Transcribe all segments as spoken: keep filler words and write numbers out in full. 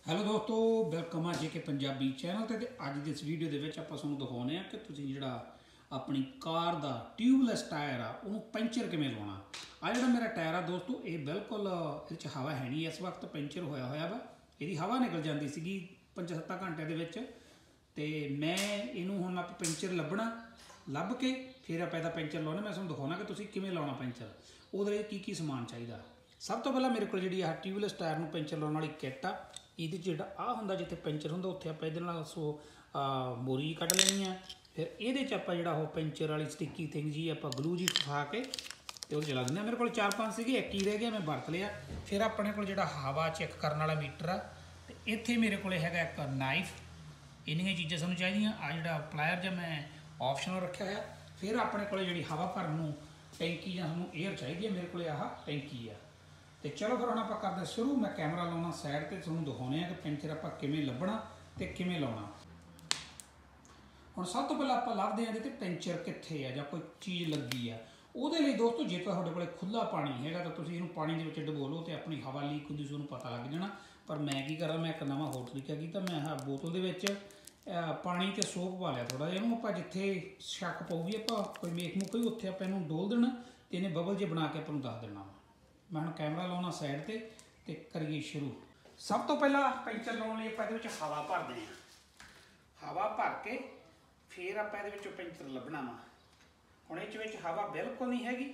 Hello दोस्तों, welcome है जेके Punjabi channel ते अज की इस वीडियो के ਆਪਾਂ ਤੁਹਾਨੂੰ ਦਿਖਾਉਂਦੇ ਆ ਕਿ ਤੁਸੀਂ ਜਿਹੜਾ ਆਪਣੀ ਕਾਰ ਦਾ ਟਿਊਬਲੈਸ ਟਾਇਰ ਆ ਉਹਨੂੰ ਪੈਂਚਰ ਕਿਵੇਂ ਲਾਉਣਾ। ਆ ਜਿਹੜਾ ਮੇਰਾ ਟਾਇਰ ਆ ਦੋਸਤੋ, ਇਹ ਬਿਲਕੁਲ ਇਹ 'ਚ ਹਵਾ ਹੈ ਨਹੀਂ, ਇਸ ਵਕਤ ਪੈਂਚਰ ਹੋਇਆ ਹੋਇਆ ਵਾ। ਇਹਦੀ ਹਵਾ ਨਿਕਲ ਜਾਂਦੀ ਸੀਗੀ ਪੰਜ ਸੱਤ ਘੰਟੇ ਦੇ ਵਿੱਚ, ਤੇ ਮੈਂ ਇਹਨੂੰ ਹੁਣ ਆਪਾਂ ਪੈਂਚਰ ਲੱਭਣਾ ਲੱਭ ਕੇ ਫਿਰ ਆਪਾਂ ਇਹਦਾ ਪੈਂਚਰ ਲਾਉਣਾ। ਮੈਂ ਤੁਹਾਨੂੰ ਦਿਖਾਉਣਾ ਕਿ ਤੁਸੀਂ ਕਿਵੇਂ ਲਾਉਣਾ ਪੈਂਚਰ, ਉਹਦੇ ਲਈ ਕੀ ਕੀ ਸਮਾਨ ਚਾਹੀਦਾ। सब तो पहला मेरे को जी आ ट्यूबलैस टायर में पैंचर लाने वाली किट आ, ये जो आ होंगे जिते पैंचर होंगे उत्थे आप ये सो बोरी कढ़ लेनी है। फिर ये आप जो पैंचर वाली स्टिकी थिंग जी आप ग्लू जी फसा के तो चला दें। मेरे को चार पाँच सी एक ही रह गया, मैं बरत लिया। फिर अपने को जो हवा चेक करने वाला मीटर आ, तो इत्थे मेरे को है एक नाइफ, इन्नियां चीज़ां सानूं चाहिए। आ जो प्लायर जो मैं ऑप्शनल रखा है। फिर अपने को जी हवा भरन टैंकी या सूँ एयर चाहिए, मेरे को आह टैंकी आ। तो चलो फिर हम आप करते शुरू। मैं कैमरा लाना साइड पर, तुहानूं दिखाने कि पैंचर आप किवें लभना ते किवें लाउणा। हुण सब तो पहले आप लभदे हां कि पैंचर कित्थे आ जां कोई चीज़ लगी आ। उहदे लई दोस्तों जे तुहाडे कोल खुला पानी हैगा तो तुसीं इहनूं पानी दे विच डबो लो ते अपनी हवा लीक हुंदी तुहानूं पता लग जाना। पर मैं की करा, मैं एक नवां होर तरीका कीता। मैं आह बोतल दे विच पानी ते सोप पा लिया थोड़ा जिहा। इहनूं आपां जिथे शक पऊगी आपां कोई मेख मुक होई उत्थे आपां इहनूं डोल देना ते इहने बबल जे बना के आपां नूं दस देना। मैं हम कैमरा लाना साइड ते ते करिए शुरू। सब तो पहला पैंचर लाने लिए आप हवा भरते हैं। हवा भर के फिर आप पैंचर लभना वा। हुण इस विच हवा बिल्कुल नहीं हैगी।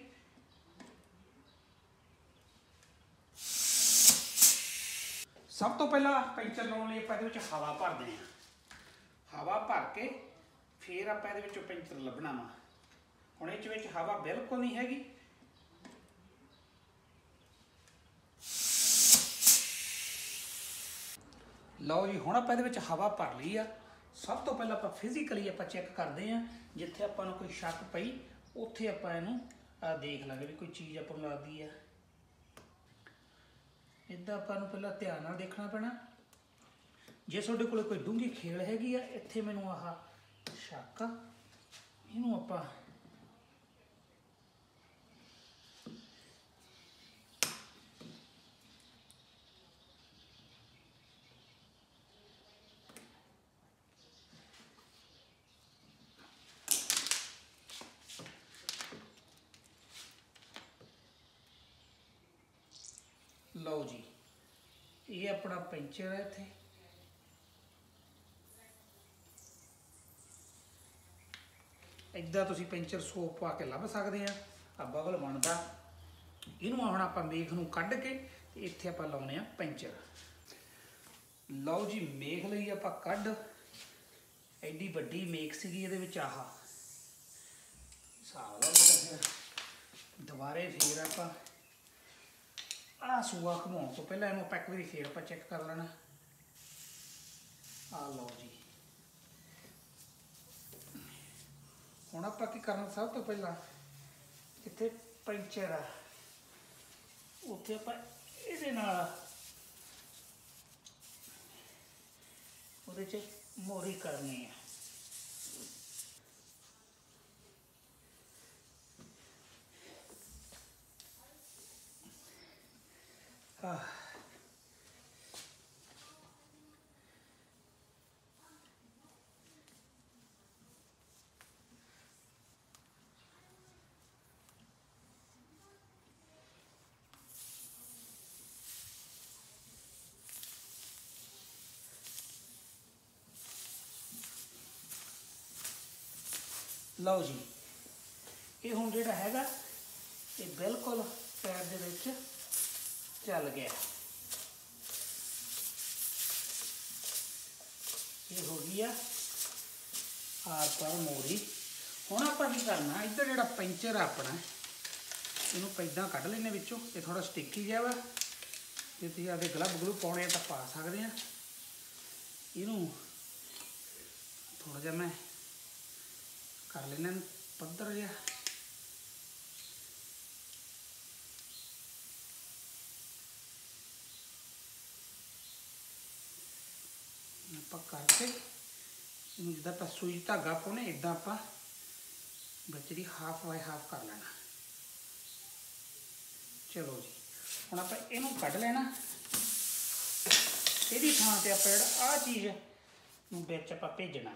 सब तो पहला पैंचर लाने लिए आप हवा भरते हैं। हवा भर के फिर आप पैंचर लभना वा। हुण इस विच हवा बिल्कुल नहीं हैगी। लो जी, हुण आप हवा भर ली आ। सब तो पहले आप फिजिकली आप चैक करते हैं, जिथे आपको कोई शक पई उत्थे आप इनू देख लांगे भी कोई चीज़ आप लगती है। इदा आप पहला ध्यान नाल देखना पैना। जे तुहाडे कोल कोई डूंगी खेल हैगी आ, इत्थे मैनू आह शक आ, इनू आपां लो जी, ये अपना पैंचर है। इत्थे इदा तुसीं पैंचर सोप पा के लभ सकते हैं। आ बबल बनता, इनू हुण आपां मेख नूं कढ के इत्थे आपां लाउणे आ पैंचर। लो जी, मेख लई आपां कढ। एडी वड्डी मेख सीगी इहदे विच। आह हिसाब ला दुबारे फिर आपां आ सूआ घुमाउण तो पहले इनू आप एक बार फिर आप चैक कर लेना। आ लो जी, हुण आप की करना, सब तो पहला जिथे पैंचर आ उत्थे आप इहदे नाल उहदे च मोरी करनी है। हाँ, लो जी, ये हुण जिहड़ा हैगा ये बिल्कुल पैर दे विच चल गया। ये हो गई आर पर मोरी। हुण आपां की करना, इधर जिहड़ा पैंचर अपना इनू इदां कढ लैने विचों। ये थोड़ा स्टिकी जिहा वा, जे तुसीं आपदे ग्लव ग्लू पाउणे तां पा सकदे आ। इनू थोड़ा जिहा मैं कर लेना पद्धर जिहा। आप करके जिदा आप सुई धागा पाने इदा आप बचरी हाफ बाय हाफ कर लेना। चलो जी, हम आप इनू कढ़ लेना। ਇਹਦੀ ਥਾਂ ਤੇ ਆਪਾਂ ਜਿਹੜਾ ਆਹ ਚੀਜ਼ ਨੂੰ ਵਿੱਚ ਆਪਾਂ ਭੇਜਣਾ।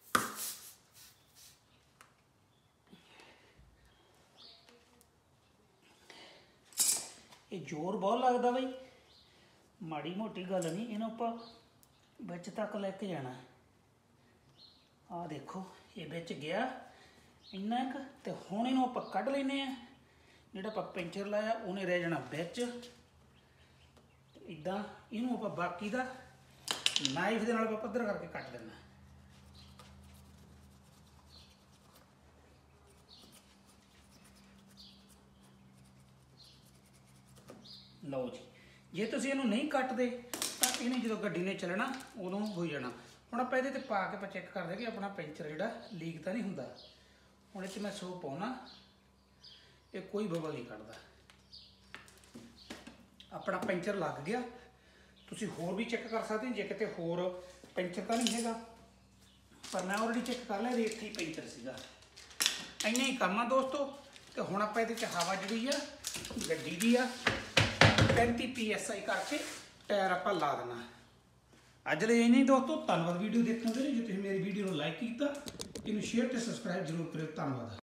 ਇਹ ਜ਼ੋਰ ਬਹੁਤ ਲੱਗਦਾ ਬਈ, ਮਾੜੀ ਮੋਟੀ ਗੱਲ ਨਹੀਂ, ਇਹਨੂੰ ਆਪਾਂ ਵਿੱਚ ਤੱਕ ਲੈ ਕੇ ਜਾਣਾ। ਆਹ ਦੇਖੋ ਇਹ ਵਿੱਚ ਗਿਆ ਇੰਨਾ ਕੁ, ਤੇ ਹੁਣ ਇਹਨੂੰ ਆਪਾਂ ਕੱਢ ਲੈਂਦੇ ਹਾਂ। ਜਿਹੜਾ ਆਪਾਂ ਪੈਂਚਰ ਲਾਇਆ ਉਹਨੇ ਰਹਿ ਜਾਣਾ ਵਿੱਚ। ਇੱਦਾਂ ਇਹਨੂੰ ਆਪਾਂ ਬਾਕੀ ਦਾ ਨਾਈਫ ਦੇ ਨਾਲ ਆਪਾਂ ਪੱਧਰ ਕਰਕੇ ਕੱਟ ਦੇਣਾ। ਲਓ ਜੀ, ਜੇ ਤੁਸੀਂ ਇਹਨੂੰ ਨਹੀਂ ਕੱਟਦੇ ਤਾਂ ਇਹਨੇ ਜਦੋਂ ਗੱਡੀ ਨੇ ਚੱਲਣਾ ਉਦੋਂ ਹੋ ਜਾਣਾ। ਹੁਣ ਆਪਾਂ ਇਹਦੇ 'ਤੇ ਪਾ ਕੇ ਆਪਾਂ ਚੈੱਕ ਕਰਦੇ ਕਿ ਆਪਣਾ ਪੈਂਚਰ ਜਿਹੜਾ ਲੀਕ ਤਾਂ ਨਹੀਂ ਹੁੰਦਾ। ਹੁਣ ਇਹ 'ਚ ਮੈਂ ਸੋਪ ਪਾਉਣਾ, ਇਹ ਕੋਈ ਬਬਲ ਨਹੀਂ ਕੱਢਦਾ। ਆਪਣਾ ਪੈਂਚਰ ਲੱਗ ਗਿਆ। ਤੁਸੀਂ ਹੋਰ ਵੀ ਚੈੱਕ ਕਰ ਸਕਦੇ ਜੇ ਕਿਤੇ ਹੋਰ ਪੈਂਚਰ ਤਾਂ ਨਹੀਂ ਹੈਗਾ, ਪਰ ਮੈਂ ਆਲਰੇਡੀ ਚੈੱਕ ਕਰ ਲਿਆ, ਇੱਥੇ ਹੀ ਪੈਂਚਰ ਸੀਗਾ। ਇੰਨਾ ਹੀ ਕੰਮ ਆ ਦੋਸਤੋ। ਤੇ ਹੁਣ ਆਪਾਂ ਇਹਦੇ 'ਚ ਹਵਾ ਜਿਹੜੀ ਆ ਗੱਡੀ ਦੀ ਆ ਪੈਂਤੀ ਪੀ ਐਸ ਆਈ ਕਰਕੇ ਟਾਇਰ ਆਪਾਂ ਲਾ ਦੇਣਾ। ਅੱਜ ਲਈ ਨਹੀਂ ਦੋਸਤੋ, ਧੰਨਵਾਦ ਵੀਡੀਓ ਦੇਖਣ ਦੇ ਲਈ। ਜੇ ਤੁਸੀਂ ਮੇਰੀ ਵੀਡੀਓ ਨੂੰ ਲਾਈਕ ਕੀਤਾ, ਇਹਨੂੰ ਸ਼ੇਅਰ ਤੇ ਸਬਸਕ੍ਰਾਈਬ ਜ਼ਰੂਰ ਕਰਿਓ। ਧੰਨਵਾਦ।